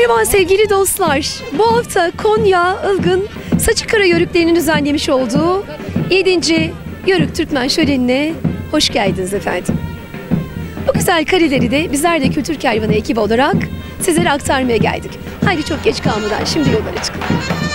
Merhaba sevgili dostlar. Bu hafta Konya Ilgın Saçıkara Yörüklerinin düzenlemiş olduğu 7. Yörük Türkmen Şöleni'ne hoş geldiniz efendim. Bu güzel kareleri de bizler de Kültür Kervanı ekibi olarak sizlere aktarmaya geldik. Haydi çok geç kalmadan şimdi yollara çıkalım.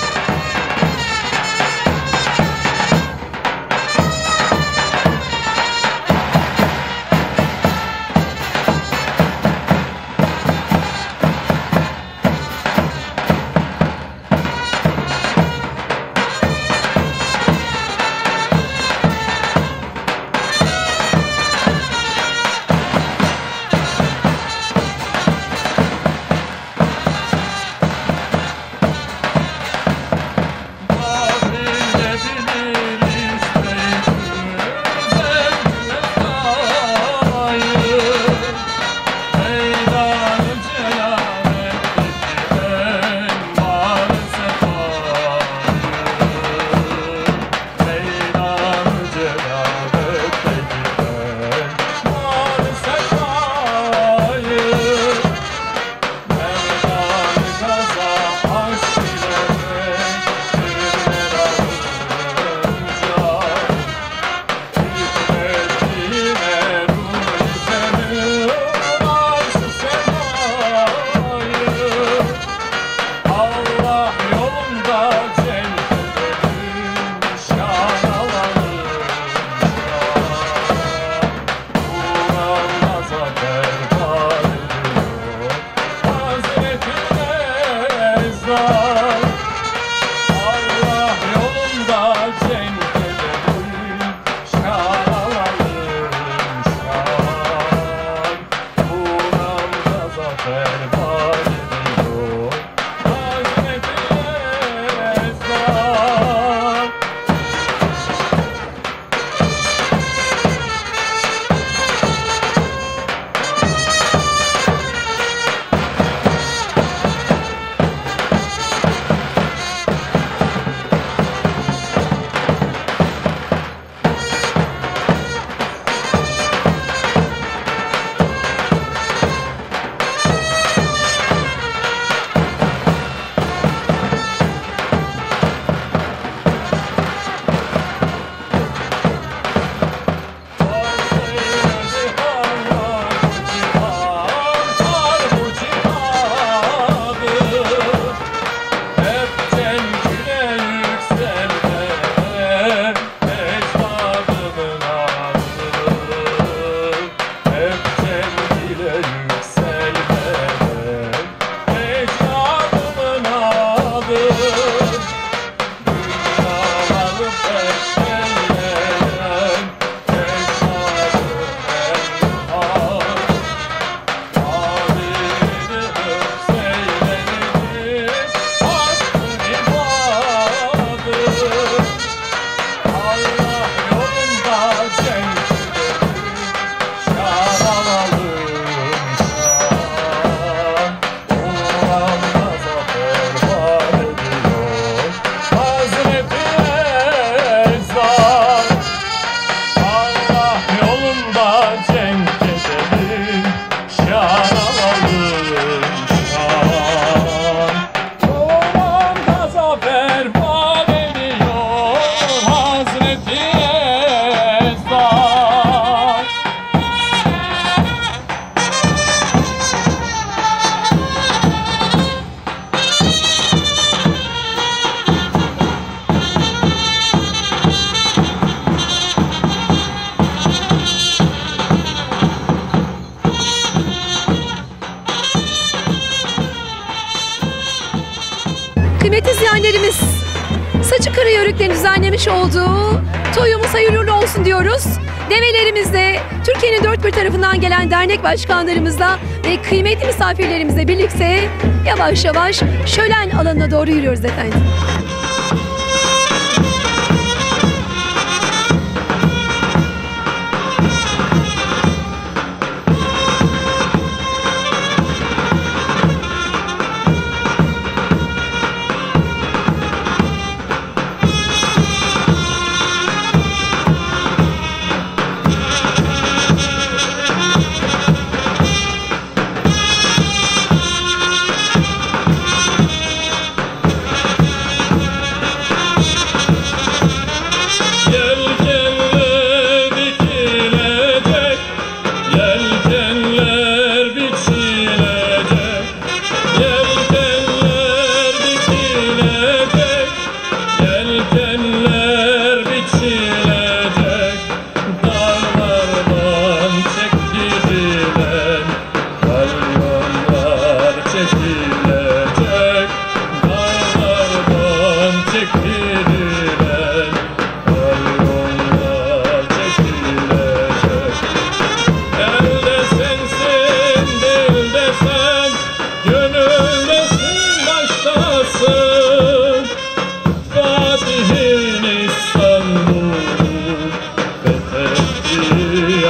Kıymetli izleyenlerimiz, Saçıkara Yörüklerinin düzenlemiş olduğu toyumuz hayırlı olsun diyoruz. Develerimizle, Türkiye'nin dört bir tarafından gelen dernek başkanlarımızla ve kıymetli misafirlerimizle birlikte yavaş yavaş şölen alanına doğru yürüyoruz efendim.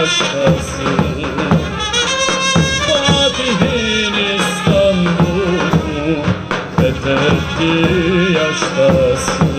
yaştasın. Fatih'in İstanbul'u fethetti yaştasın.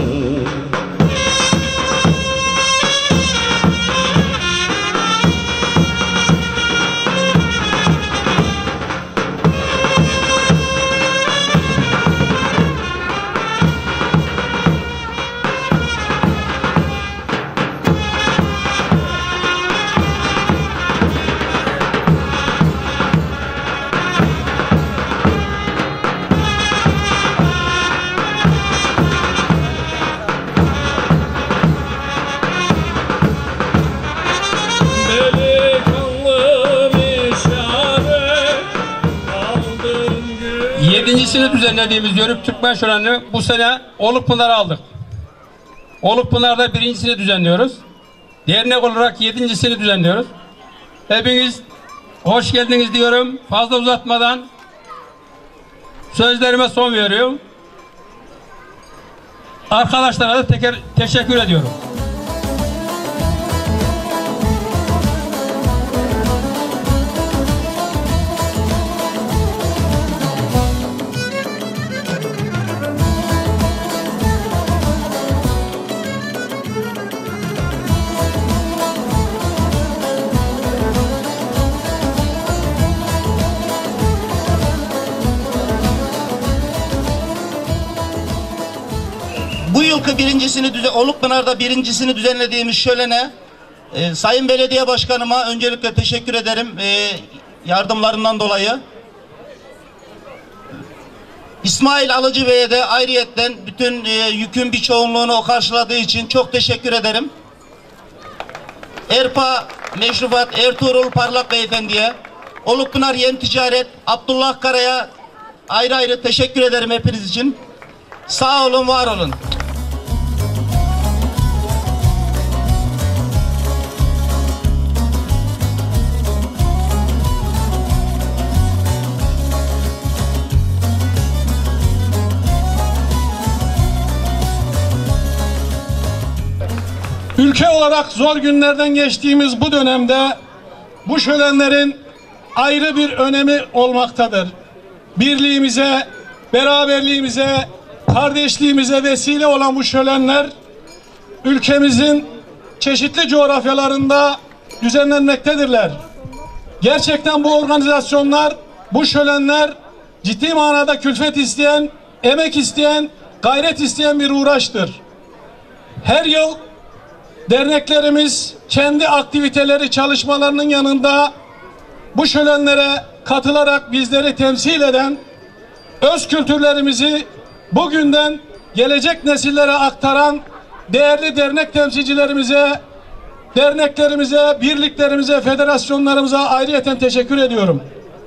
Yedincisini düzenlediğimiz Yörük Türkmen Şöleni'ni bu sene Olukpınar'a aldık. Olukpınar'da birincisini düzenliyoruz. Dernek olarak yedincisini düzenliyoruz. Hepiniz hoş geldiniz diyorum. Fazla uzatmadan sözlerime son veriyorum. Arkadaşlara da teşekkür ediyorum. Bu yılki Olukpınar'da birincisini düzenlediğimiz şölene Sayın Belediye Başkanıma öncelikle teşekkür ederim yardımlarından dolayı. İsmail Alıcı Bey'e de ayrıyetten bütün yükün bir çoğunluğunu o karşıladığı için çok teşekkür ederim. Erpa Meşrufat Ertuğrul Parlak Beyefendi'ye, Olukpınar Yem Ticaret Abdullah Kara'ya ayrı ayrı teşekkür ederim hepiniz için. Sağ olun, var olun. Ülke olarak zor günlerden geçtiğimiz bu dönemde bu şölenlerin ayrı bir önemi olmaktadır. Birliğimize, beraberliğimize, kardeşliğimize vesile olan bu şölenler ülkemizin çeşitli coğrafyalarında düzenlenmektedirler. Gerçekten bu organizasyonlar, bu şölenler ciddi manada külfet isteyen, emek isteyen, gayret isteyen bir uğraştır. Her yıl derneklerimiz kendi aktiviteleri, çalışmalarının yanında bu şölenlere katılarak bizleri temsil eden öz kültürlerimizi bugünden gelecek nesillere aktaran değerli dernek temsilcilerimize, derneklerimize, birliklerimize, federasyonlarımıza ayrıyeten teşekkür ediyorum.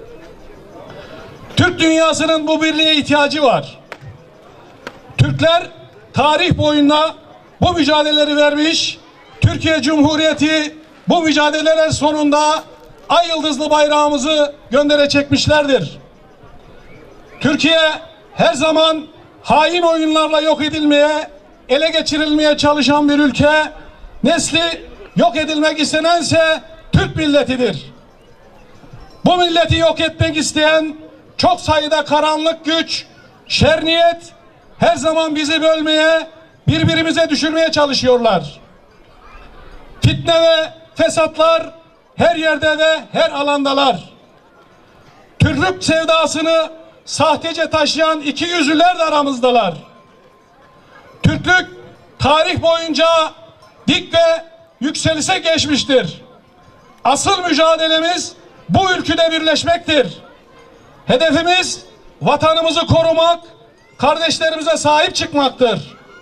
Türk dünyasının bu birliğe ihtiyacı var. Türkler tarih boyunca bu mücadeleleri vermiş, Türkiye Cumhuriyeti bu mücadeleler sonunda ay yıldızlı bayrağımızı göndere çekmişlerdir. Türkiye her zaman hain oyunlarla yok edilmeye, ele geçirilmeye çalışan bir ülke, nesli yok edilmek istenense Türk milletidir. Bu milleti yok etmek isteyen çok sayıda karanlık güç, şer niyet her zaman bizi bölmeye, birbirimize düşürmeye çalışıyorlar. Fitne ve fesatlar her yerde ve her alandalar. Türklük sevdasını sahtece taşıyan ikiyüzlüler de aramızdalar. Türklük tarih boyunca dik ve yükselişe geçmiştir. Asıl mücadelemiz bu ülkede birleşmektir. Hedefimiz vatanımızı korumak, kardeşlerimize sahip çıkmaktır.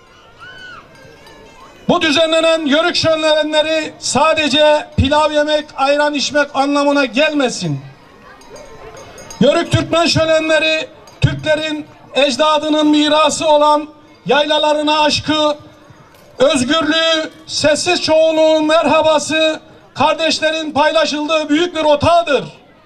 Bu düzenlenen yörük şölenleri sadece pilav yemek, ayran içmek anlamına gelmesin. Yörük Türkmen şölenleri Türklerin ecdadının mirası olan yaylalarına aşkı, özgürlüğü, sessiz çoğunluğun merhabası, kardeşlerin paylaşıldığı büyük bir otağıdır.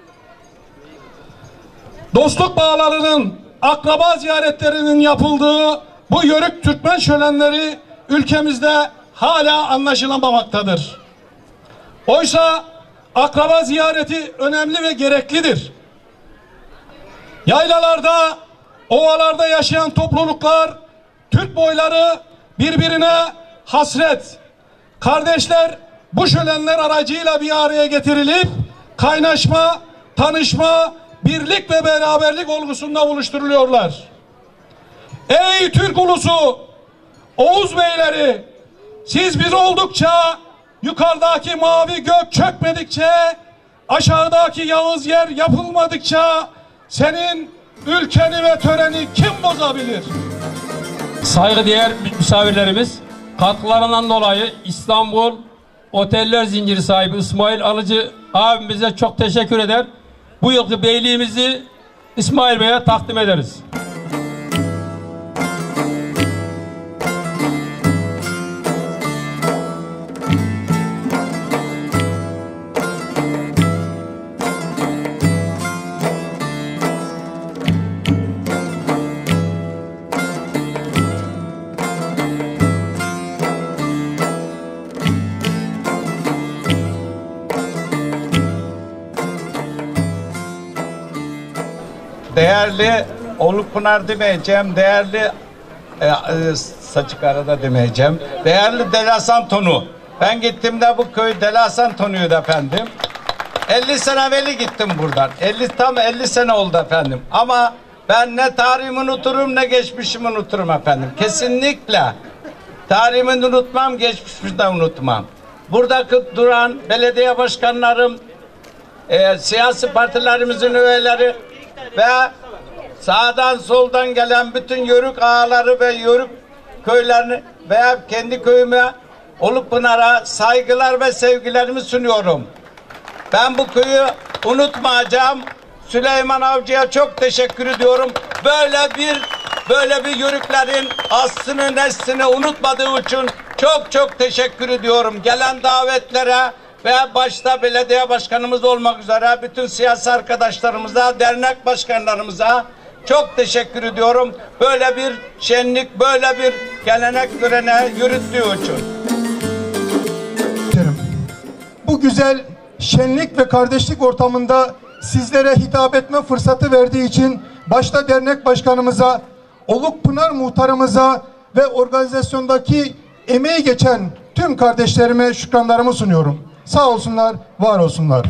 Dostluk bağlarının, akraba ziyaretlerinin yapıldığı bu yörük Türkmen şölenleri ülkemizde hala anlaşılamamaktadır. Oysa akraba ziyareti önemli ve gereklidir. Yaylalarda, ovalarda yaşayan topluluklar, Türk boyları birbirine hasret. Kardeşler bu şölenler aracıyla bir araya getirilip kaynaşma, tanışma, birlik ve beraberlik olgusunda buluşturuluyorlar. Ey Türk ulusu, Oğuz beyleri, siz bir oldukça, yukarıdaki mavi gök çökmedikçe, aşağıdaki Yağız yer yapılmadıkça senin ülkeni ve töreni kim bozabilir? Saygıdeğer misafirlerimiz, katkılarından dolayı İstanbul Oteller Zinciri sahibi İsmail Alıcı abimize çok teşekkür eder. Bu yılki beyliğimizi İsmail Bey'e takdim ederiz. Değerli Olukpınar demeyeceğim, değerli Saçıkara'da demeyeceğim. Değerli Delasan Tonu. Ben gittiğimde bu köy Delasan Tonu'ydu efendim. 50 sene evvel gittim buradan. Tam 50 sene oldu efendim. Ama ben ne tarihimi unuturum ne geçmişimi unuturum efendim. Kesinlikle tarihimi unutmam, geçmişimi de unutmam. Buradaki duran belediye başkanlarım, siyasi partilerimizin üyeleri ve sağdan soldan gelen bütün yörük ağaları ve yörük köylerini veya kendi köyüme Olukpınar'a saygılar ve sevgilerimi sunuyorum. Ben bu köyü unutmayacağım. Süleyman Avcı'ya çok teşekkür ediyorum. Böyle bir yörüklerin aslını neslini unutmadığı için çok teşekkür ediyorum. Gelen davetlere ve başta belediye başkanımız olmak üzere bütün siyasi arkadaşlarımıza, dernek başkanlarımıza çok teşekkür ediyorum. Böyle bir şenlik, böyle bir gelenek görene yürüttüğü için. Bu güzel şenlik ve kardeşlik ortamında sizlere hitap etme fırsatı verdiği için başta dernek başkanımıza, Olukpınar muhtarımıza ve organizasyondaki emeği geçen tüm kardeşlerime şükranlarımı sunuyorum. Sağ olsunlar, var olsunlar.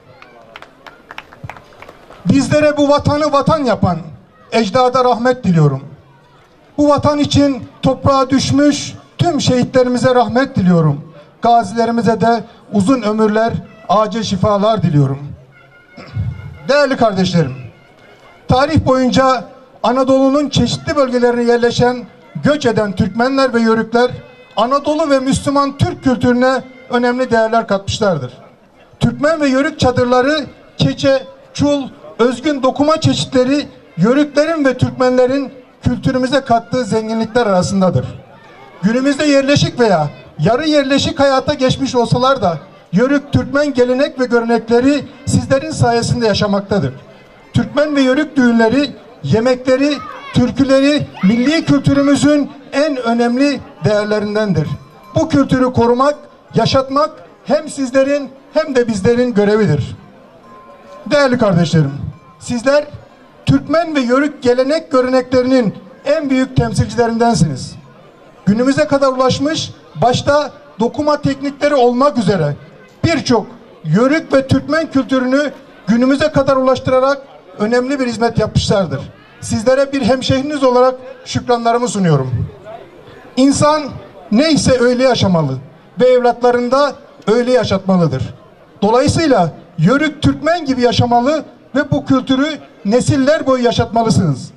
Bizlere bu vatanı vatan yapan ecdada rahmet diliyorum. Bu vatan için toprağa düşmüş tüm şehitlerimize rahmet diliyorum. Gazilerimize de uzun ömürler, acil şifalar diliyorum. Değerli kardeşlerim, tarih boyunca Anadolu'nun çeşitli bölgelerine yerleşen, göç eden Türkmenler ve Yörükler, Anadolu ve Müslüman Türk kültürüne önemli değerler katmışlardır. Türkmen ve Yörük çadırları, keçe, çul, özgün dokuma çeşitleri, Yörüklerin ve Türkmenlerin kültürümüze kattığı zenginlikler arasındadır. Günümüzde yerleşik veya yarı yerleşik hayata geçmiş olsalar da Yörük Türkmen gelenek ve görenekleri sizlerin sayesinde yaşamaktadır. Türkmen ve Yörük düğünleri, yemekleri, türküleri milli kültürümüzün en önemli değerlerindendir. Bu kültürü korumak, yaşatmak hem sizlerin hem de bizlerin görevidir. Değerli kardeşlerim, sizler Türkmen ve Yörük gelenek göreneklerinin en büyük temsilcilerindensiniz. Günümüze kadar ulaşmış, başta dokuma teknikleri olmak üzere birçok Yörük ve Türkmen kültürünü günümüze kadar ulaştırarak önemli bir hizmet yapmışlardır. Sizlere bir hemşehriniz olarak şükranlarımı sunuyorum. İnsan neyse öyle yaşamalı ve evlatlarında öyle yaşatmalıdır. Dolayısıyla Yörük Türkmen gibi yaşamalı ve bu kültürü nesiller boyu yaşatmalısınız.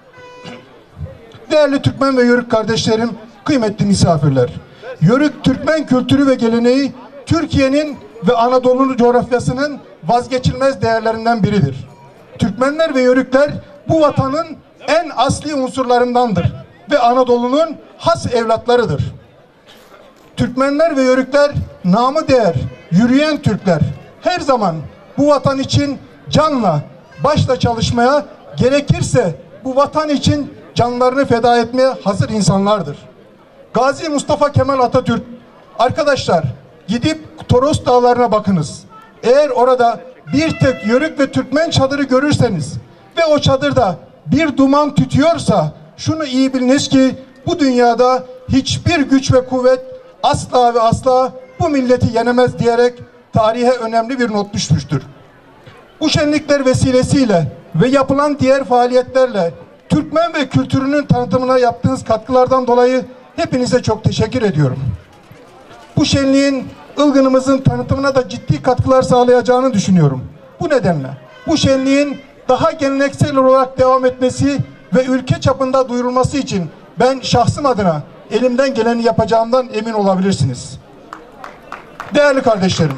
Değerli Türkmen ve Yörük kardeşlerim, kıymetli misafirler, Yörük Türkmen kültürü ve geleneği Türkiye'nin ve Anadolu'nun coğrafyasının vazgeçilmez değerlerinden biridir. Türkmenler ve Yörükler bu vatanın en asli unsurlarındandır ve Anadolu'nun has evlatlarıdır. Türkmenler ve Yörükler namı değer, yürüyen Türkler, her zaman bu vatan için canla, başla çalışmaya, gerekirse bu vatan için canlarını feda etmeye hazır insanlardır. Gazi Mustafa Kemal Atatürk, arkadaşlar, gidip Toros Dağları'na bakınız. Eğer orada bir tek Yörük ve Türkmen çadırı görürseniz ve o çadırda bir duman tütüyorsa şunu iyi biliniz ki bu dünyada hiçbir güç ve kuvvet asla ve asla bu milleti yenemez diyerek tarihe önemli bir not düşmüştür. Bu şenlikler vesilesiyle ve yapılan diğer faaliyetlerle Türkmen ve kültürünün tanıtımına yaptığınız katkılardan dolayı hepinize çok teşekkür ediyorum. Bu şenliğin Ilgın'ımızın tanıtımına da ciddi katkılar sağlayacağını düşünüyorum. Bu nedenle bu şenliğin daha geleneksel olarak devam etmesi ve ülke çapında duyurulması için ben şahsım adına elimden geleni yapacağımdan emin olabilirsiniz. Değerli kardeşlerim,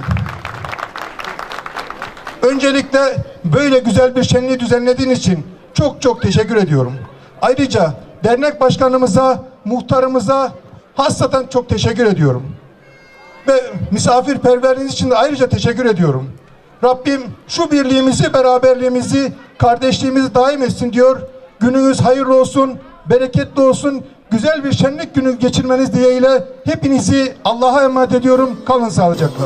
öncelikle böyle güzel bir şenliği düzenlediğiniz için çok teşekkür ediyorum. Ayrıca dernek başkanımıza, muhtarımıza hasreten çok teşekkür ediyorum. Ve misafirperverliğiniz için de ayrıca teşekkür ediyorum. Rabbim şu birliğimizi, beraberliğimizi, kardeşliğimizi daim etsin diyor. Gününüz hayırlı olsun, bereketli olsun. Güzel bir şenlik günü geçirmeniz dileğiyle hepinizi Allah'a emanet ediyorum. Kalın sağlıcakla.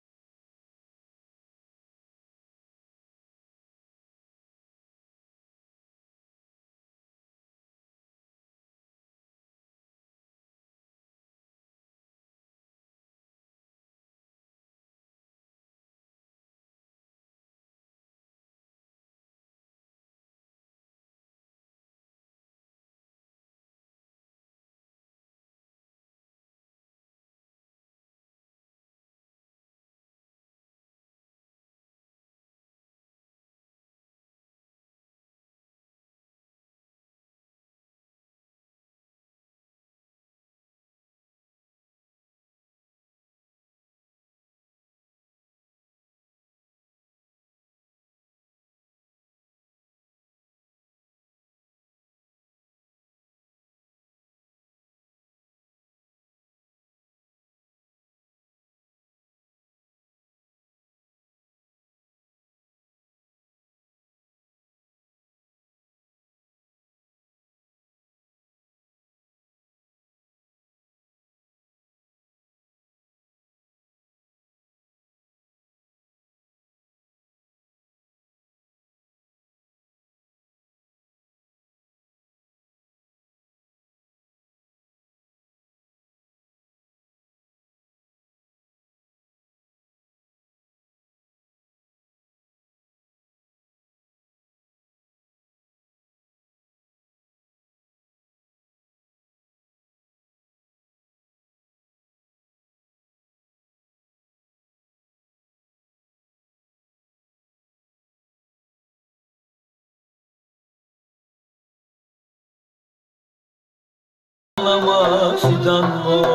Ağlama fidan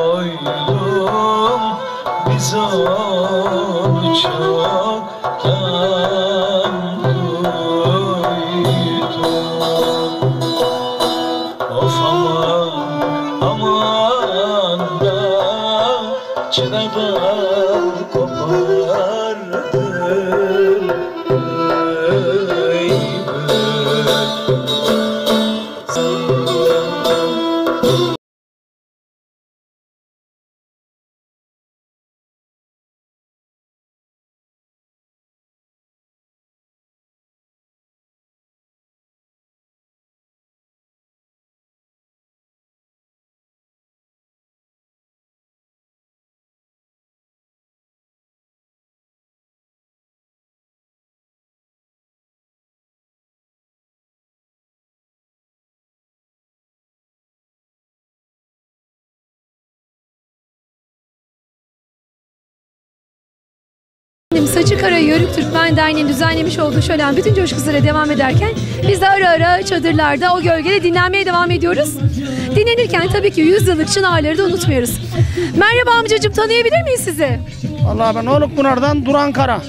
boylum, biz onu çoktan duyduk. Of aman da çınadan kopardı. Saçıkara Yörük Türkmen Derneği'nin düzenlemiş olduğu şölen bütün coşkusuyla devam ederken biz de ara ara çadırlarda o gölgede dinlenmeye devam ediyoruz. Dinlenirken tabii ki 100 yıllık çınarları da unutmuyoruz. Merhaba amcacığım, tanıyabilir miyiz sizi? Vallahi ben Olukpınar'dan Duran Kara.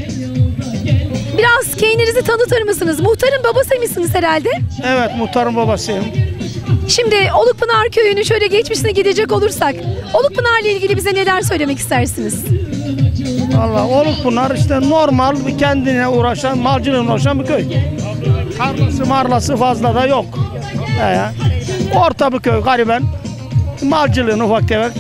Biraz kendinizi tanıtır mısınız? Muhtarın babası mısınız herhalde? Evet, muhtarın babasıyım. Şimdi Olukpınar köyünün şöyle geçmişine gidecek olursak Olukpınar'la ilgili bize neler söylemek istersiniz? Vallahi Olukpınar işte normal bir kendine uğraşan, malcılığına uğraşan bir köy. Tarlası marlası fazla da yok. Orta bir köy gariben. Malcılığını ufak tefek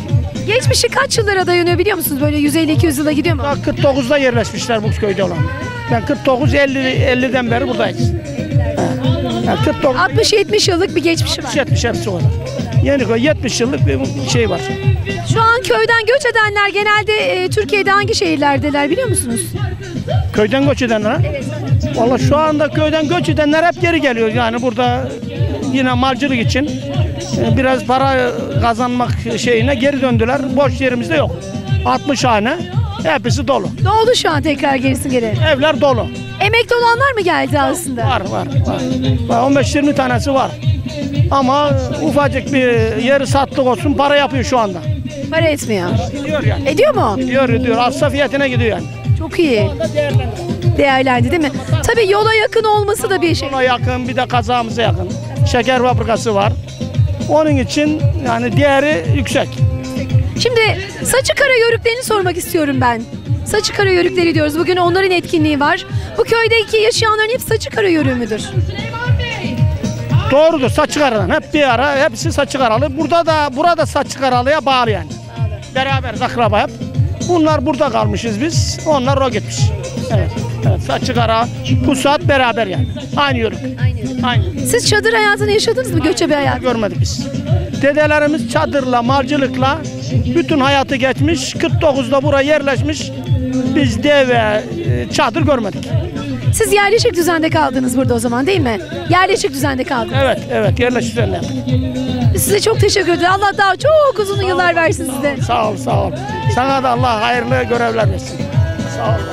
Geçmişi kaç yıllara dayanıyor biliyor musunuz? Böyle 150-200 yıla gidiyor mu? Daha 49'da yerleşmişler bu köyde olan. Ben 49-50'den beri buradayız. Yani 49, 60-70 yıllık bir geçmişi var. 70 hepsi o kadar. Yeniköy 70 yıllık bir şey var. Şu an köyden göç edenler genelde Türkiye'de hangi şehirlerdeler biliyor musunuz? Köyden göç edenler. Vallahi şu anda köyden göç edenler hep geri geliyor. Yani burada yine malcılık için biraz para kazanmak şeyine geri döndüler. Boş yerimiz de yok. 60 hane hepsi dolu. Doldu şu an tekrar gerisin geri. Evler dolu. Emekli olanlar mı geldi aslında? Var. 15-20 tanesi var. Ama ufacık bir yeri sattık olsun para yapıyor şu anda. Para etmiyor. Gidiyor yani. Ediyor mu? Gidiyor. Arsa fiyatına gidiyor yani. Çok iyi. Değerlendi değil mi? Tabii yola yakın olması da bir şey. Ona yakın bir de kazağımıza yakın. Şeker fabrikası var. Onun için yani değeri yüksek. Şimdi Saçıkara yörüklerini sormak istiyorum ben. Saçıkara yörükleri diyoruz. Bugün onların etkinliği var. Bu köydeki yaşayanların hep Saçıkara yörüğü müdür? Doğrudur, Saçıkara'dan. Hep bir ara, hepsi Saçıkaralı. Burada Saçıkaralı'ya bağlı yani. Beraberiz, akraba hep. Bunlar burada kalmışız biz. Onlar o gitmiş. Evet. Saçıkara, Pusat beraber yani. Aynı yörük. Aynı. Siz çadır hayatını yaşadınız mı? Göçebe hayatı? Görmedik biz. Dedelerimiz çadırla, marcılıkla bütün hayatı geçmiş. 49'da buraya yerleşmiş. Biz deve, çadır görmedik. Siz yerleşik düzende kaldınız burada o zaman değil mi? Yerleşik düzende kaldınız. Evet, yerleşik düzende. Size çok teşekkür ederim. Allah daha çok uzun yıllar versin size. Sağ ol. Sana da Allah hayırlı görevler versin. Sağ ol.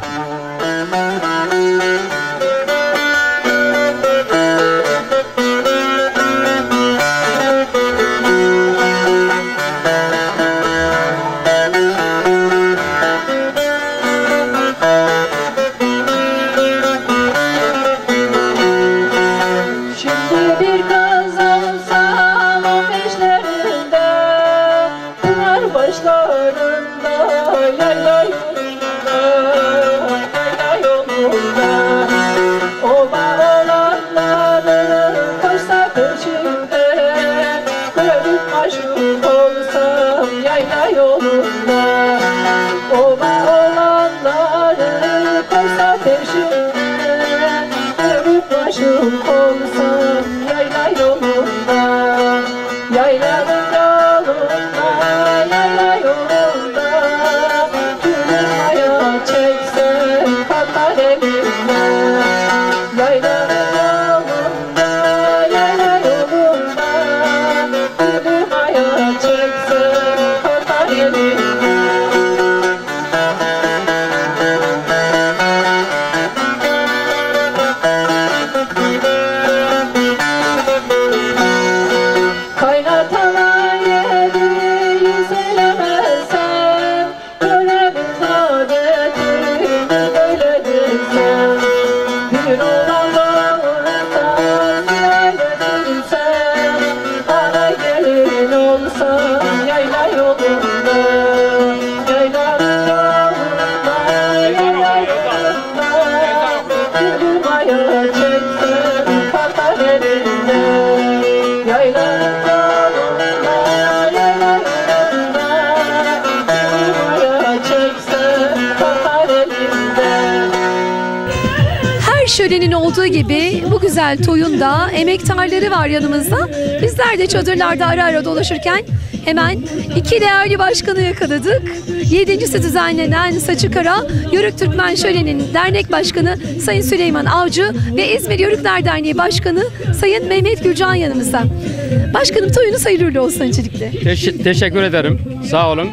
Şölenin olduğu gibi bu güzel toyun da emektarları var yanımızda. Bizler de çadırlarda ara ara dolaşırken hemen iki değerli başkanı yakaladık. 7.si düzenlenen Saçıkara Yörük Türkmen Şöleni'nin dernek başkanı Sayın Süleyman Avcı ve İzmir Yörükler Derneği Başkanı Sayın Mehmet Gülcan yanımızda. Başkanım, toyunuz hayırlı olsun öncelikle. Teşekkür ederim. Sağ olun.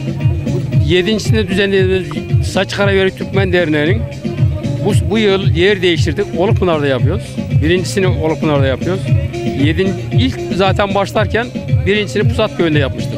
7.sini düzenlediğimiz Saçıkara Yörük Türkmen Derneği'nin bu yıl yer değiştirdik. Olukpınar'da yapıyoruz. Birincisini Olukpınar'da yapıyoruz. İlk zaten başlarken birincisini Pusat Köyü'nde yapmıştık.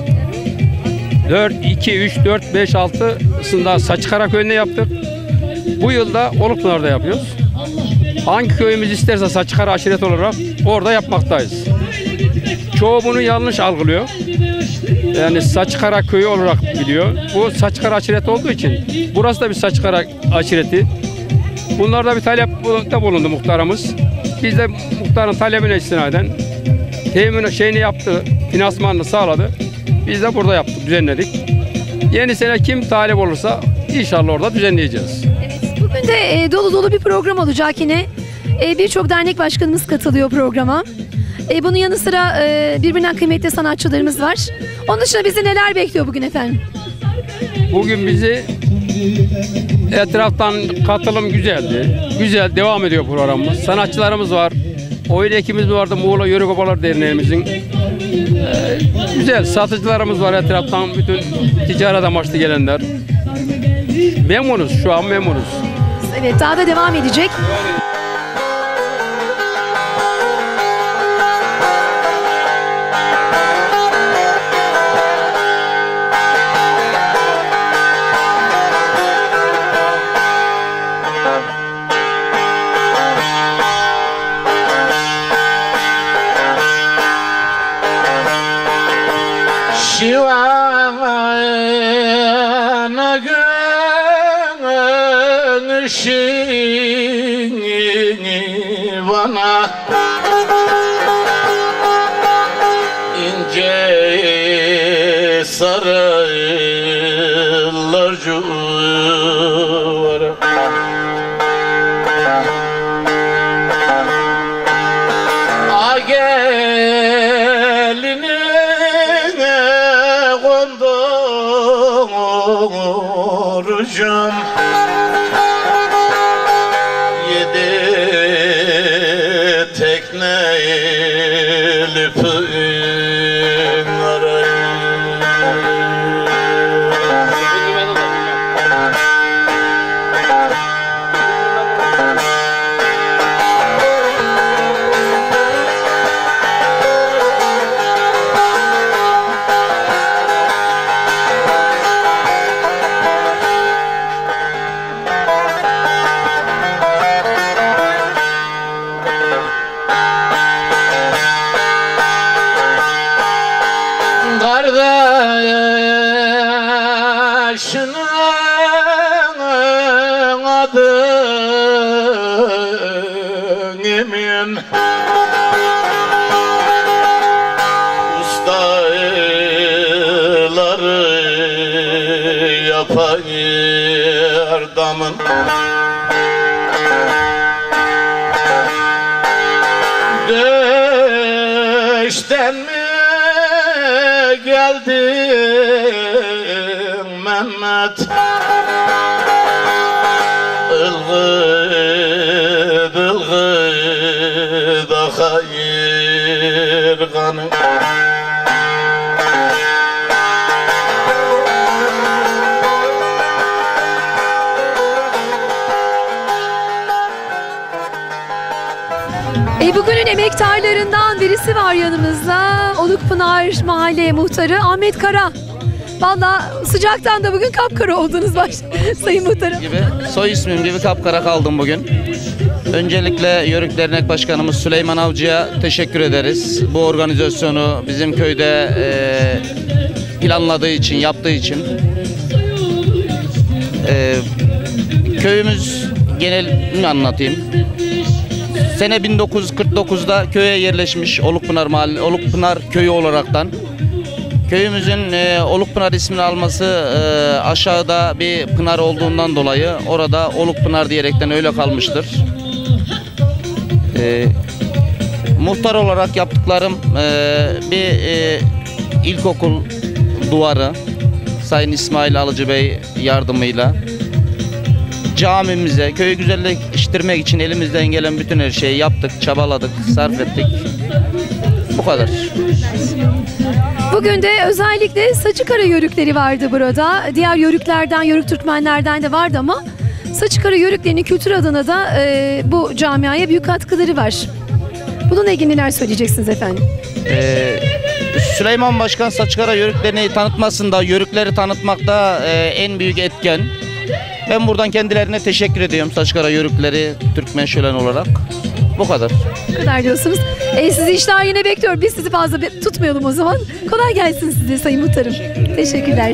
4, 2, 3, 4, 5, 6'sında Saçıkara Köyü'nde yaptık. Bu yılda Olukpınar'da yapıyoruz. Hangi köyümüz isterse Saçıkara aşiret olarak orada yapmaktayız. Çoğu bunu yanlış algılıyor. Yani Saçıkara Köyü olarak biliyor. Bu Saçıkara aşireti olduğu için burası da bir Saçıkara aşireti. Bunlarda bir talepte bulundu muhtarımız. Biz de muhtarın talebine istinaden temin şeyini yaptı, finansmanını sağladı. Biz de burada yaptık, düzenledik. Yeni sene kim talip olursa inşallah orada düzenleyeceğiz. Evet, bugün de dolu dolu bir program olacak yine. Birçok dernek başkanımız katılıyor programa. Bunun yanı sıra birbirinden kıymetli sanatçılarımız var. Onun dışında bizi neler bekliyor bugün efendim? Bugün bizi etraftan katılım güzeldi. Güzel devam ediyor programımız. Sanatçılarımız var. Oyun ekibimiz vardı Muğla Yörük Obalar Derneğimizin. Güzel satıcılarımız var etraftan, bütün ticaret amaçlı gelenler. Memnunuz, şu an memnunuz. Evet, daha da devam edecek. Şivana gönüşünü bana ince saraylar cuvara a geline konduracağım yedi tekneli pınarı. Kardeşinin adı emin ustaları yapar damın döşten mi geldin Mehmet ılgıd ılgıd akayır kanın. Bugünün emektarlarından birisi var yanımızda. Olukpınar Mahalle Muhtarı Ahmet Kara. Vallahi sıcaktan da bugün kapkara oldunuz Sayın Muhtarım. Soy ismim gibi kapkara kaldım bugün. Öncelikle Yörük Dernek Başkanımız Süleyman Avcı'ya teşekkür ederiz. Bu organizasyonu bizim köyde planladığı için, yaptığı için. Köyümüz genelini anlatayım. Sene 1949'da köye yerleşmiş Olukpınar Mahalle, Olukpınar köyü olaraktan. Köyümüzün Olukpınar ismini alması aşağıda bir pınar olduğundan dolayı orada Olukpınar diyerekten öyle kalmıştır. Muhtar olarak yaptıklarım bir ilkokul duvarı Sayın İsmail Alıcı Bey yardımıyla camimize, köyü güzelleştirmek için elimizden gelen bütün her şeyi yaptık, çabaladık, sarf ettik. Bu kadar. Bugün de özellikle Saçıkara yörükleri vardı burada. Diğer yörüklerden, Yörük Türkmenlerden de vardı ama Saçıkara yörüklerinin kültür adına da bu camiaya büyük katkıları var. Bununla ilgili neler söyleyeceksiniz efendim? Süleyman Başkan Saçıkara yörüklerini tanıtmasında, yörükleri tanıtmakta en büyük etken. Ben buradan kendilerine teşekkür ediyorum Saçıkara yörükleri Türkmen şölen olarak. Bu kadar. Bu kadar diyorsunuz. Sizi işler yine bekliyor. Biz sizi fazla tutmayalım o zaman. Kolay gelsin size Sayın Muhtarım. Teşekkürler.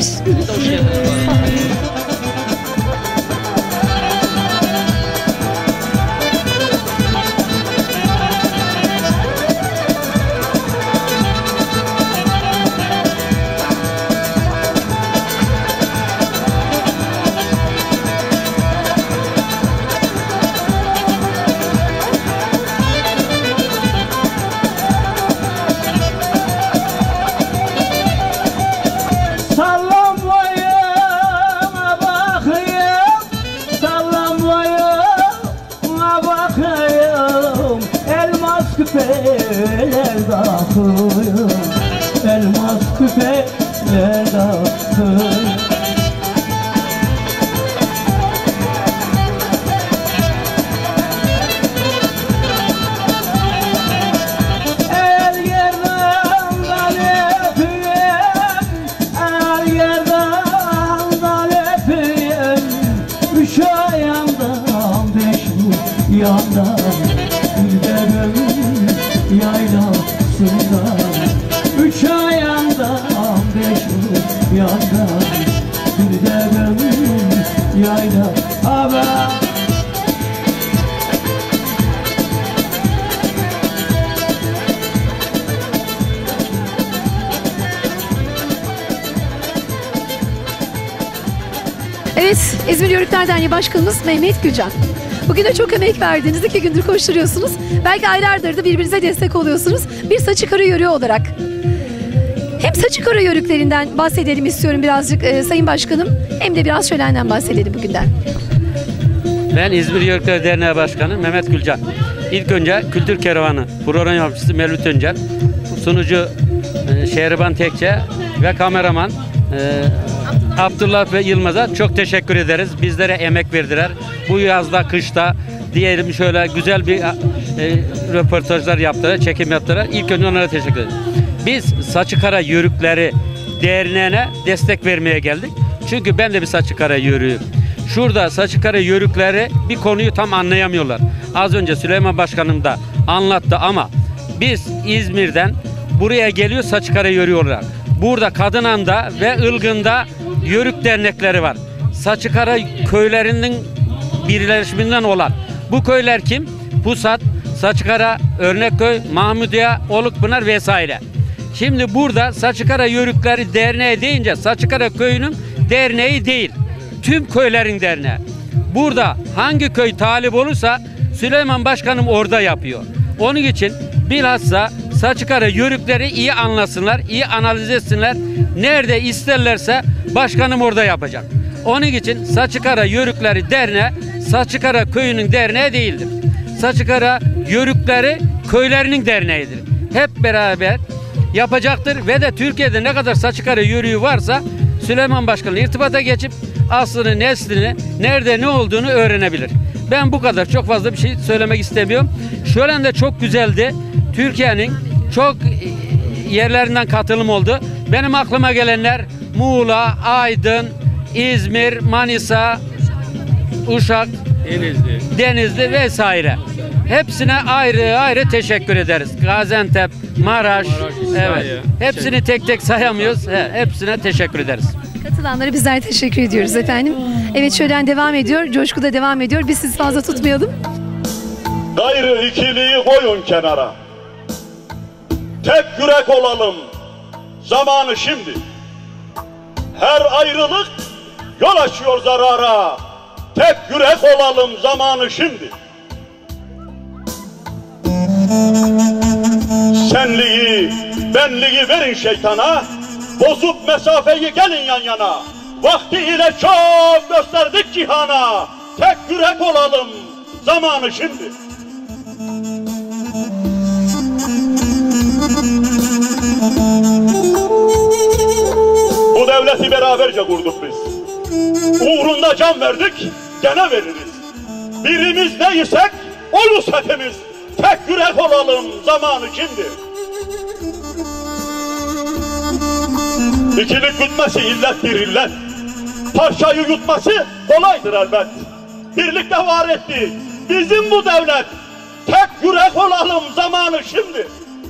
küpeler takıyor, elmas küpeler takıyor. Yandan giderim yaylasından, üç ayağından beş yandan giderim yayla haber. Evet, İzmir Yörükler Derneği Başkanımız Mehmet Gülcan. Bugün de çok emek verdiniz. 2 gündür koşturuyorsunuz. Belki aylardır da birbirinize destek oluyorsunuz. Bir Saçıkara yörüğü olarak. Hem Saçıkara yörüklerinden bahsedelim istiyorum birazcık Sayın Başkanım. Hem de biraz şölenden bahsedelim bugünden. Ben İzmir Yörükler Derneği Başkanı Mehmet Gülcan. İlk önce Kültür Kervanı program yapıcısı Mevlüt Öncel, sunucu Şehriban Tekçe ve kameraman Abdullah ve Yılmaz'a çok teşekkür ederiz. Bizlere emek verdiler. Bu yazda, kışta diyelim şöyle güzel bir röportajlar yaptılar, çekim yaptılar. İlk önce onlara teşekkür ederiz. Biz Saçıkara Yörükleri Derneği'ne destek vermeye geldik. Çünkü ben de bir Saçıkara yörüğüm. Şurada Saçıkara Yörükleri bir konuyu tam anlayamıyorlar. Az önce Süleyman Başkanım da anlattı ama biz İzmir'den buraya geliyor Saçıkara yörüğü olarak. Burada Kadınan'da ve Ilgın'da yörük dernekleri var. Saçıkara köylerinin birleşiminden olan. Bu köyler kim? Pusat, Saçıkara, Örnekköy, Mahmudiye, Olukpınar vesaire. Şimdi burada Saçıkara Yörükleri Derneği deyince Saçıkara Köyü'nün derneği değil. Tüm köylerin derneği. Burada hangi köy talip olursa Süleyman Başkanım orada yapıyor. Onun için bilhassa Saçıkara Yörükleri iyi anlasınlar, iyi analiz etsinler. Nerede isterlerse başkanım orada yapacak. Onun için Saçıkara Yörükleri Derneği Saçıkara Köyü'nün derneği değildir. Saçıkara Yörükleri köylerinin derneğidir. Hep beraber yapacaktır ve de Türkiye'de ne kadar Saçıkara yörüğü varsa Süleyman Başkan'la irtibata geçip aslını, neslini, nerede ne olduğunu öğrenebilir. Ben bu kadar, çok fazla bir şey söylemek istemiyorum. Şölen de çok güzeldi. Türkiye'nin çok yerlerinden katılım oldu. Benim aklıma gelenler Muğla, Aydın, İzmir, Manisa, Uşak, Denizli vesaire. Hepsine ayrı ayrı teşekkür ederiz. Gaziantep, Maraş, evet. Hepsini tek tek sayamıyoruz. Hepsine teşekkür ederiz. Katılanlara bizler teşekkür ediyoruz efendim. Evet, şölen devam ediyor, coşku da devam ediyor. Biz sizi fazla tutmayalım. Gayrı ikiliği koyun kenara. Tek yürek olalım. Zamanı şimdi. Her ayrılık yol açıyor zarara. Tek yürek olalım, zamanı şimdi. Senliği, benliği verin şeytana. Bozup mesafeyi gelin yan yana. Vakti ile çok gösterdik cihana. Tek yürek olalım, zamanı şimdi. Bu devleti beraberce kurduk biz. Uğrunda can verdik, gene veririz. Birimiz neysek oyuz hepimiz. Tek yürek olalım, zamanı şimdi. İkilik yutması illettir illet. Parçayı yutması kolaydır elbet. Birlikte var etti bizim bu devlet. Tek yürek olalım, zamanı şimdi.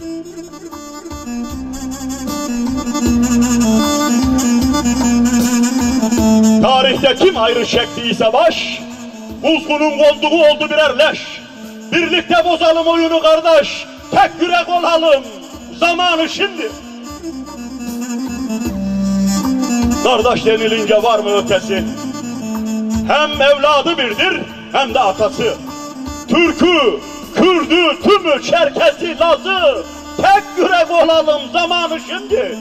Tarihte kim ayrı çektiyse baş, Kuzgunun koltuğu oldu birer leş. Birlikte bozalım oyunu kardeş, tek yürek olalım, zamanı şimdi. Kardeş denilince var mı ötesi? Hem evladı birdir, hem de atası. Türk'ü, Kürd'ü, tümü, Çerkesi, Laz'ı, tek yürek olalım, zamanı şimdi.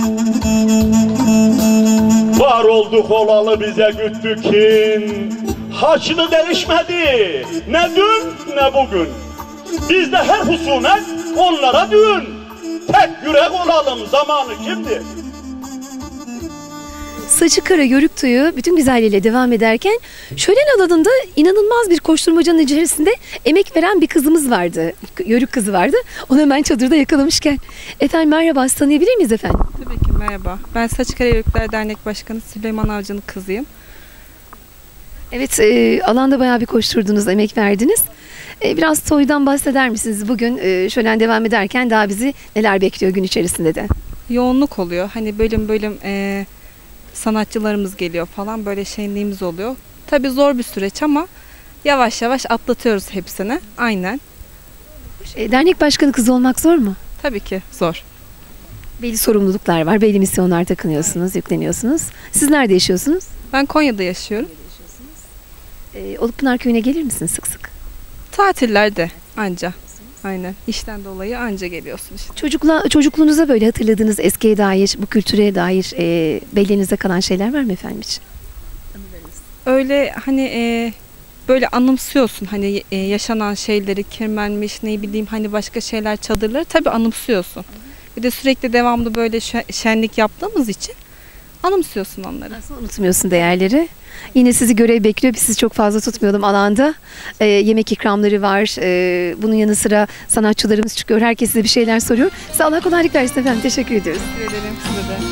Var olduk olalı bize güttü kin, harçlı değişmedi. Ne dün ne bugün. Bizde her husumet onlara düğün. Tek yürek olalım, zamanı şimdi. Saçı kara yörük toyu bütün güzelliğiyle devam ederken şölen alanında inanılmaz bir koşturmacanın içerisinde emek veren bir kızımız vardı. Yörük kızı vardı. Onu hemen çadırda yakalamışken. Efendim merhaba, sizi tanıyabilir miyiz efendim? Tabii ki merhaba. Ben Saçkara Yörükler Dernek Başkanı Süleyman Avcı'nın kızıyım. Evet, alanda bayağı bir koşturdunuz, emek verdiniz. Biraz toydan bahseder misiniz? Bugün şölen devam ederken daha bizi neler bekliyor gün içerisinde de? Yoğunluk oluyor. Hani bölüm bölüm sanatçılarımız geliyor falan, böyle şenliğimiz oluyor. Tabii zor bir süreç ama yavaş yavaş atlatıyoruz hepsini. Aynen. Dernek başkanı kızı olmak zor mu? Tabii ki zor. Belli sorumluluklar var, belli misyonlar takınıyorsunuz, yükleniyorsunuz. Siz nerede yaşıyorsunuz? Ben Konya'da yaşıyorum. Olukpınar Köyü'ne gelir misiniz sık sık? Tatillerde anca. Aynen. İşten dolayı anca geliyorsun işte. Çocukluğunuza böyle hatırladığınız eskiye dair, bu kültüre dair belleğinizde kalan şeyler var mı efendim için? Öyle hani böyle anımsıyorsun hani yaşanan şeyleri, kirmenmiş, ne bileyim hani başka şeyler, çadırları tabii anımsıyorsun. Bir de sürekli devamlı böyle şenlik yaptığımız için anımsıyorsun onları. Nasıl unutmuyorsun değerleri? Yine sizi görev bekliyor. Biz sizi çok fazla tutmayalım alanda. Yemek ikramları var. Bunun yanı sıra sanatçılarımız çıkıyor. Herkes size bir şeyler soruyor. Size Allah kolaylık versin efendim. Teşekkür ediyoruz. Teşekkür ederim size de.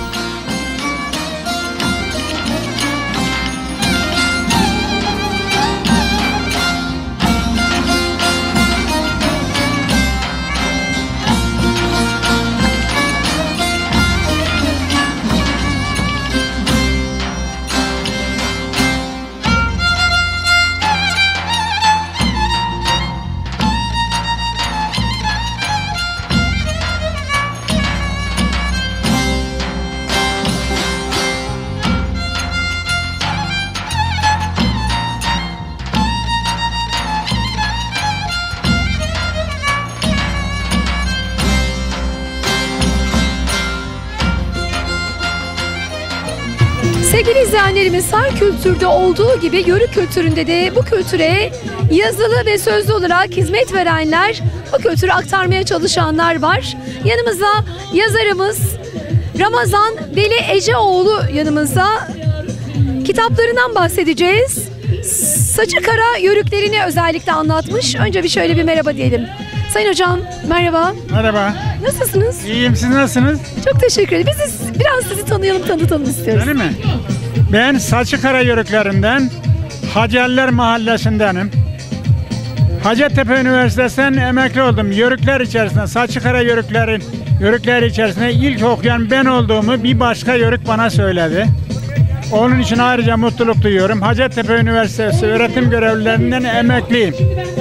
Sevgili izleyenlerimiz, her kültürde olduğu gibi yörük kültüründe de bu kültüre yazılı ve sözlü olarak hizmet verenler, bu kültürü aktarmaya çalışanlar var. Yanımızda yazarımız Ramazan Veli Eceoğlu yanımızda. Kitaplarından bahsedeceğiz. Saçı kara yörüklerini özellikle anlatmış. Önce bir şöyle bir merhaba diyelim. Sayın hocam merhaba. Merhaba. Nasılsınız? İyiyim, siz nasılsınız? Çok teşekkür ederim. Biz biraz sizi tanıtalım istiyoruz. Öyle mi? Ben Saçıkara yörüklerinden Hacerler Mahallesindenim. Hacettepe Üniversitesi'nden emekli oldum. Yörükler içerisinde, Saçıkara yörükleri içerisinde ilk okuyan ben olduğumu bir başka yörük bana söyledi. Onun için ayrıca mutluluk duyuyorum. Hacettepe Üniversitesi öğretim görevlilerinden emekliyim.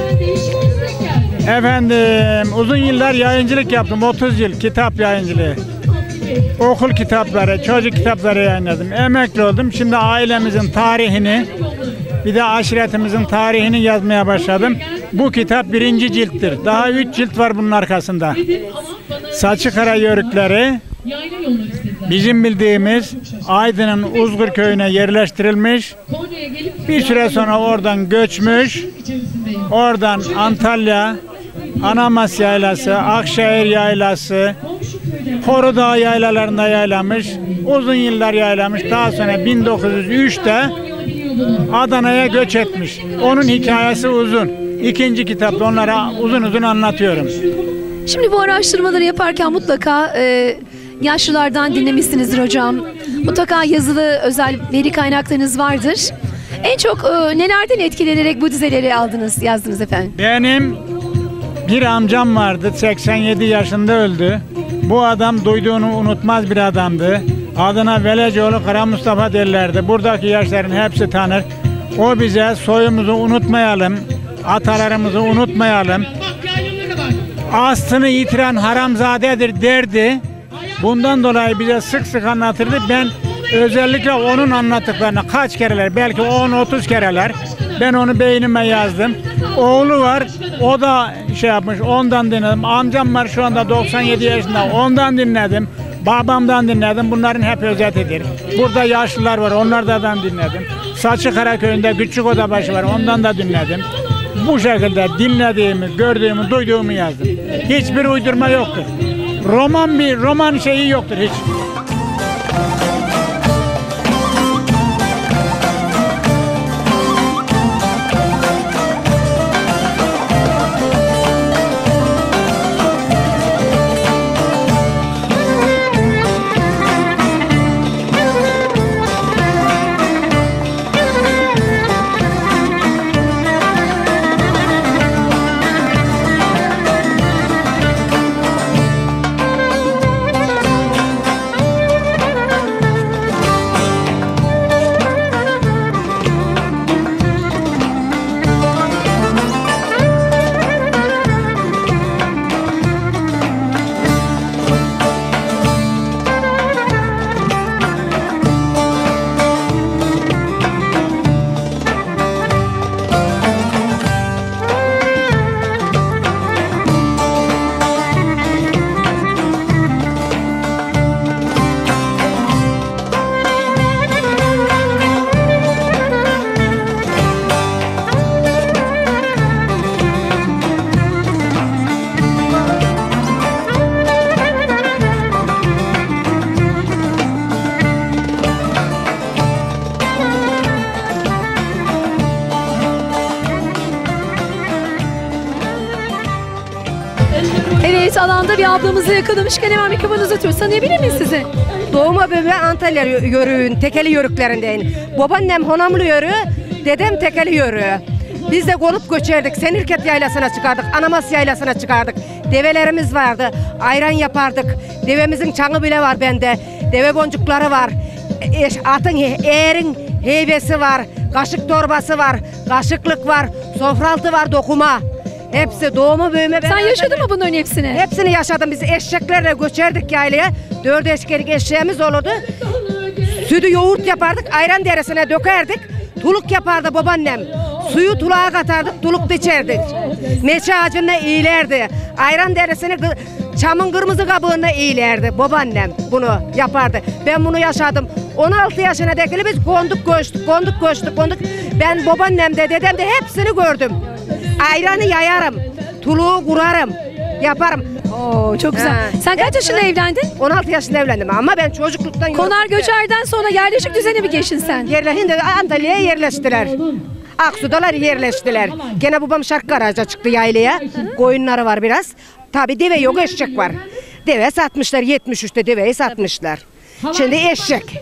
Efendim, uzun yıllar yayıncılık yaptım. 30 yıl kitap yayıncılığı. Okul kitapları, çocuk kitapları yayınladım. Emekli oldum. Şimdi ailemizin tarihini, bir de aşiretimizin tarihini yazmaya başladım. Bu kitap 1. cilttir. Daha 3 cilt var bunun arkasında. Saçıkara yörükleri bizim bildiğimiz Aydın'ın Uzgur köyüne yerleştirilmiş. Bir süre sonra oradan göçmüş. Oradan Antalya, Anamas Yaylası, Akşehir Yaylası, Korudağ yaylalarında yaylamış. Uzun yıllar yaylamış. Daha sonra 1903'te Adana'ya göç etmiş. Onun hikayesi uzun. 2. kitapta onlara uzun uzun anlatıyorum. Şimdi bu araştırmaları yaparken mutlaka yaşlılardan dinlemişsinizdir hocam. Mutlaka yazılı özel veri kaynaklarınız vardır. En çok nelerden etkilenerek bu dizeleri yazdınız efendim? Benim bir amcam vardı, 87 yaşında öldü. Bu adam duyduğunu unutmaz bir adamdı. Adına Veleceoğlu Kara Mustafa derlerdi. Buradaki yaşların hepsi tanır. O bize soyumuzu unutmayalım, atalarımızı unutmayalım. Aslını yitiren haramzadedir derdi. Bundan dolayı bize sık sık anlatırdı. Ben özellikle onun anlattıklarını kaç kereler, belki 10-30 kereler ben onu beynime yazdım. Oğlu var, o da şey yapmış, ondan dinledim. Amcam var şu anda 97 yaşında, ondan dinledim. Babamdan dinledim, bunların hep özetidir. Burada yaşlılar var, onlardan dinledim. Saçıkara köyünde Küçük Odabaşı var. Ondan da dinledim. Bu şekilde dinlediğimi, gördüğümü, duyduğumu yazdım. Hiçbir uydurma yoktur. Roman şeyi yoktur hiç. Evet, alanda bir ablamızı yakalamışken hemen mikrofonu uzatıyoruz. Tanıyabilir miyiz sizi? Doğuma büyüme Antalya yörüğün tekeli yörüklerindeyin. Babaannem Honamlı yörüğü, dedem tekeli yörüğü. Biz de golup göçerdik. Senirket yaylasına çıkardık, Anamas yaylasına çıkardık. Develerimiz vardı, ayran yapardık. Devemizin çanı bile var bende. Deve boncukları var. Atın, eğerin heybesi var. Kaşık torbası var, kaşıklık var, sofraltı var, dokuma. Hepsi doğumu büyüme. Sen yaşadın mı bunların hepsini? Hepsini yaşadım. Biz eşeklerle göçerdik yaylaya. 4 eşkelik eşeğimiz olurdu. Sütü yoğurt yapardık, ayran deresine dökerdik. Tuluk yapardı babaannem. Suyu tuluğa katardık, tulukta içerdik. Meşe ağacına iyilerdi. Ayran deresini çamın kırmızı kabuğuna iyilerdi babaannem. Bunu yapardı. Ben bunu yaşadım. 16 yaşına dekili biz konduk göçtük. Ben babaannemde, dedemde hepsini gördüm. Ayranı yayarım, tuluğu kurarım, yaparım. Oo, çok güzel. Sen kaç yaşında evlendin? 16 yaşında evlendim ama ben çocukluktan... Konar göçerden sonra yerleşik düzene mi geçtin sen? Şimdi Antalya'ya yerleştiler. Aksu'dalar yerleştiler. Gene babam şarkı garaja çıktı yaylaya. Koyunları var biraz. Tabii deve yok, eşek var. Deve satmışlar, 73'te deveyi satmışlar. Şimdi eşek.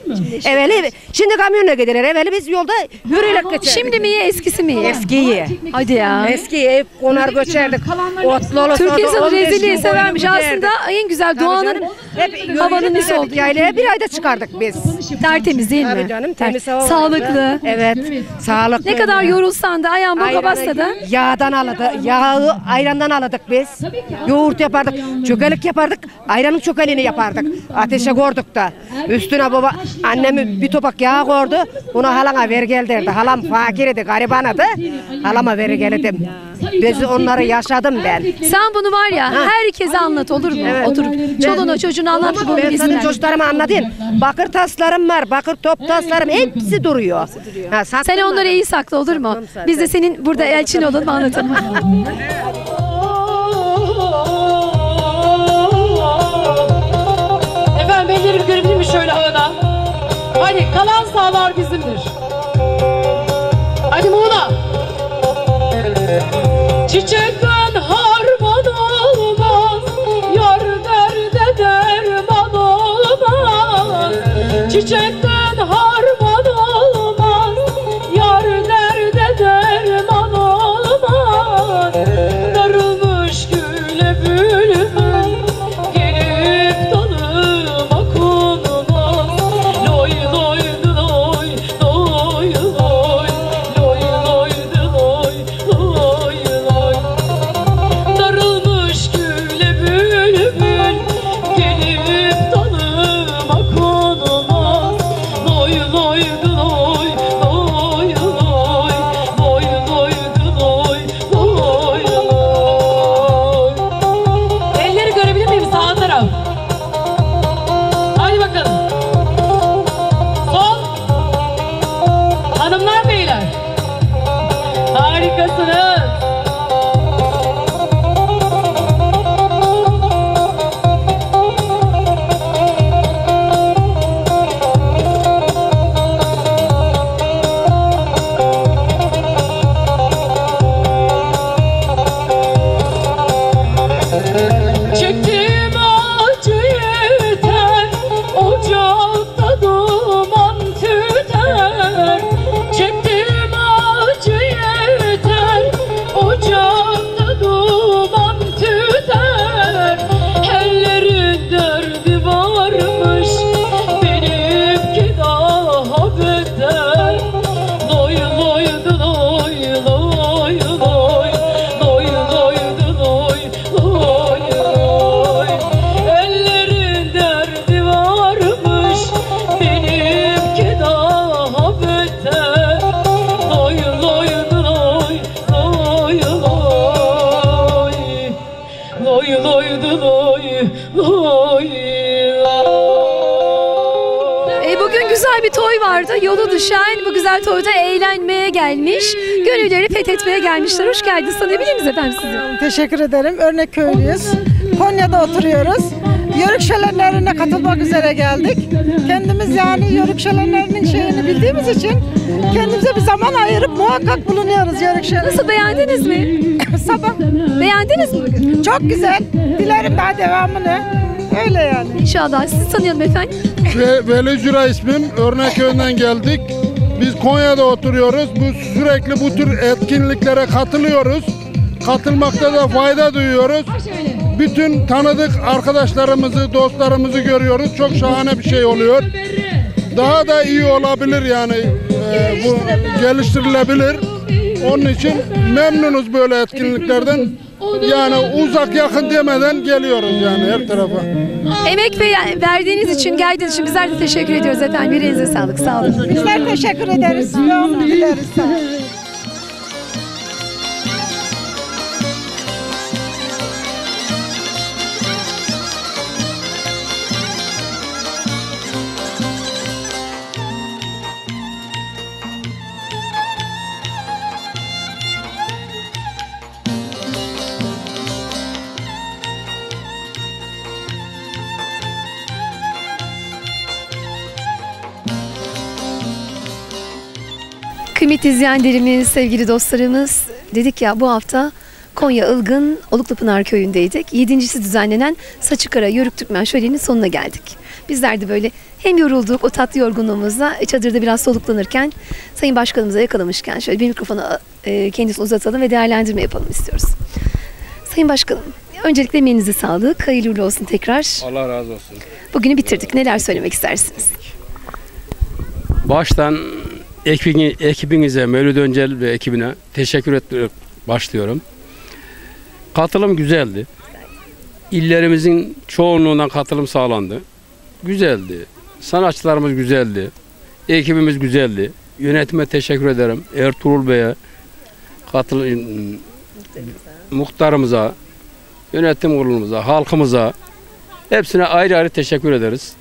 Şimdi kamyonla gidilir. Evveli biz yolda yürüyerek geçerdik. Şimdi mi iyi, eskisi mi iyi? Eskiyi. Hadi ya. Eskiyi konar göçerdik. Türkiye insanı rezilliği severmiş. Aslında en güzel doğanın havanın iyisi oldu. Yaylaya bir ayda çıkardık biz. Tertemiz değil mi? Tabii canım, temiz hava. Sağlıklı. Evet. Sağlıklı. Ne kadar yorulsan da ayağın boka bassa da. Yağdan aladık. Yağı ayrandan aladık biz. Yoğurt yapardık. Çökelik yapardık. Ayranın çökeliğini yapardık. Ateşe koyduk da. Üstüne baba annemi bir topak yağ koydu. Bunu halana ver gel derdi. Halam fakir idi, garibanadı. Halama ver gel dedim. Biz onları yaşadım ben. Sen bunu var ya herkese anlat, olur mu? Evet. Oturup çoluğuna çocuğuna anlat. Ben senin çocuklarıma anlatayım. Bakır taslarım var, bakır top taslarım hepsi duruyor. Sen onları iyi sakla, olur mu? Biz de senin burada elçin olalım, anlatalım. Efendim ellerimi görebilir mi şöyle havada? Hadi kalan sağlar bizimdir. Hadi Muğla. Çiçekten harman olmaz, yar derde derman olmaz. Çiçekten harman olmaz, yar derde derman olmaz. Darılmış güle bülbül gelip dalıma konmaz. Loy loy loy loy loy. gençler. Harikasınız. Çektim acı yeter, ocakta duman tüter. Çektim acı yeter, ocakta duman tüter. Ellerin derdi varmış, benimki daha beter. Loy loy loy loy loy, loy loy loy loy loy. Ellerin derdi varmış, benimki daha beter. Loy loy loy loy loy, loy loy loy loy. Bugün güzel bir toy vardı. Yolu düşen bu güzel toyda eğlenmeye gelmiş. Gönülleri fethetmeye gelmişler. Hoş geldiniz. Tanıyabilir miyiz efendim sizi? Teşekkür ederim. Örnek köylüyüz. Konya'da oturuyoruz. Yörük şölenlerine katılmak üzere geldik. Kendimiz yani yörük şölenlerinin şeyini bildiğimiz için kendimize bir zaman ayırıp muhakkak bulunuyoruz yörük şölenlerine. Nasıl, beğendiniz mi? Sabah. Beğendiniz mi bugün? Çok güzel. Dilerim daha devamını. Öyle yani. İnşallah. Sizi tanıyalım efendim. Veli Cüra ismim. Örnek köyünden geldik. Biz Konya'da oturuyoruz. Sürekli bu tür etkinliklere katılıyoruz. Katılmakta da fayda duyuyoruz. Bütün tanıdık arkadaşlarımızı, dostlarımızı görüyoruz. Çok şahane bir şey oluyor. Daha da iyi olabilir yani. Bu geliştirilebilir. Onun için memnunuz böyle etkinliklerden. Yani uzak yakın demeden geliyoruz yani her tarafa. Emek verdiğiniz için, geldiğiniz için bizler de teşekkür ediyoruz efendim. Yüreğinize sağlık. Sağ olun. Bizler teşekkür ederiz. Devamını dileriz. Kıymetli izleyenlerimiz, sevgili dostlarımız, dedik ya bu hafta Konya Ilgın Oluklupınar Köyü'ndeydik. 7.si düzenlenen Saçıkara Yörük Türkmen Şöleni'nin sonuna geldik. Bizler de böyle hem yorulduk o tatlı yorgunluğumuzla çadırda biraz soluklanırken Sayın Başkanımıza yakalamışken şöyle bir mikrofonu kendisine uzatalım ve değerlendirme yapalım istiyoruz. Sayın Başkanım, öncelikle emeğinize sağlık, hayırlı uğurlu olsun tekrar. Allah razı olsun. Bugünü bitirdik. Neler söylemek istersiniz? Baştan ekibinize, Mevlüt Öncel ve ekibine teşekkür ederek başlıyorum. Katılım güzeldi. İllerimizin çoğunluğundan katılım sağlandı. Güzeldi. Sanatçılarımız güzeldi. Ekibimiz güzeldi. Yönetime teşekkür ederim. Ertuğrul Bey'e, muhtarımıza, yönetim kurulumuza, halkımıza, hepsine ayrı ayrı teşekkür ederiz.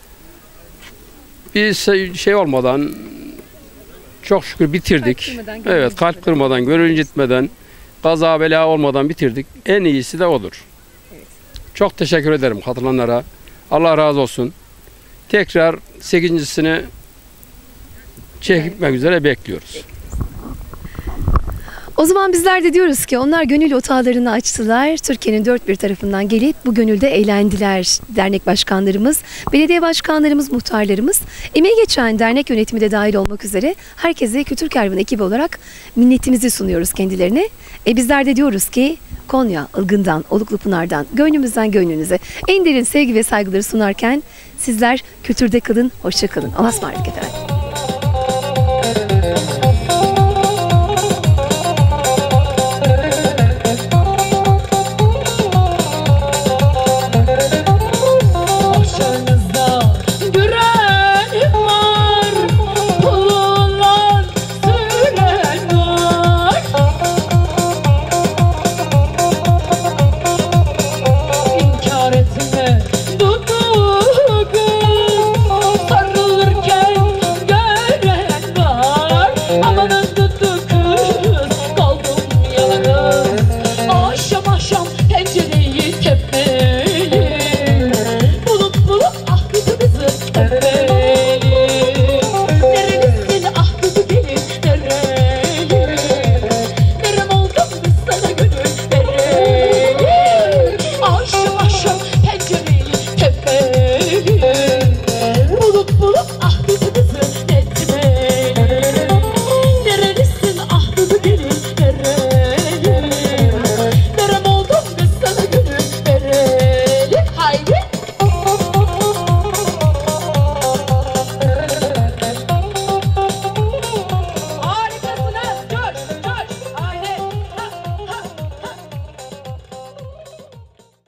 Bir şey olmadan çok şükür bitirdik. Evet, kalp kırmadan, gönül incitmeden, kaza bela olmadan bitirdik. En iyisi de odur. Evet. Çok teşekkür ederim katılanlara. Allah razı olsun. Tekrar 8.sini çekmek üzere bekliyoruz. O zaman bizler de diyoruz ki onlar gönül otağlarını açtılar. Türkiye'nin dört bir tarafından gelip bu gönülde eğlendiler. Dernek başkanlarımız, belediye başkanlarımız, muhtarlarımız, emeği geçen dernek yönetimi de dahil olmak üzere herkese Kültür Kervanı ekibi olarak minnetimizi sunuyoruz kendilerine. Bizler de diyoruz ki Konya, Ilgın'dan, Oluklupınar'dan, gönlümüzden gönlünüze en derin sevgi ve saygıları sunarken sizler kültürde kalın, hoşça kalın. Allah'a ısmarladık efendim.